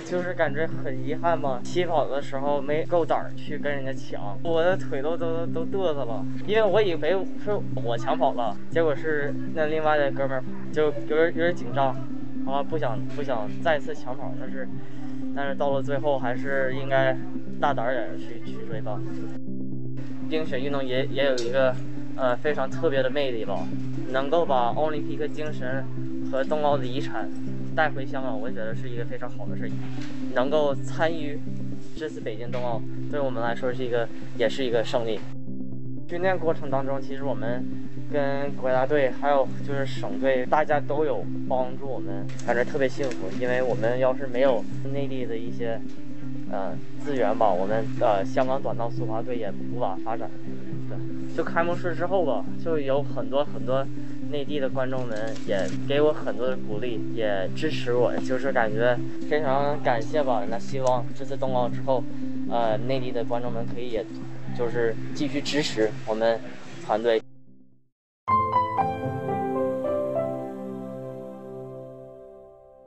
就是感觉很遗憾吧。起跑的时候没够胆儿去跟人家抢，我的腿都嘚瑟了，因为我以为是我抢跑了，结果是那另外的哥们儿就有点紧张，啊，不想再次抢跑，但是到了最后还是应该大胆点去追吧。冰雪运动也有一个非常特别的魅力吧，能够把奥林匹克精神和冬奥的遗产带回香港，我觉得是一个非常好的事情。能够参与这次北京冬奥，对我们来说也是一个胜利。训练过程当中，其实我们跟国家队还有就是省队，大家都有帮助我们，感觉特别幸福。因为我们要是没有内地的一些资源吧，我们香港短道速滑队也无法发展。对，就开幕式之后吧，就有很多内地的观众们也给我很多的鼓励，也支持我，就是感觉非常感谢吧。那希望这次冬奥之后，内地的观众们可以也就是继续支持我们团队。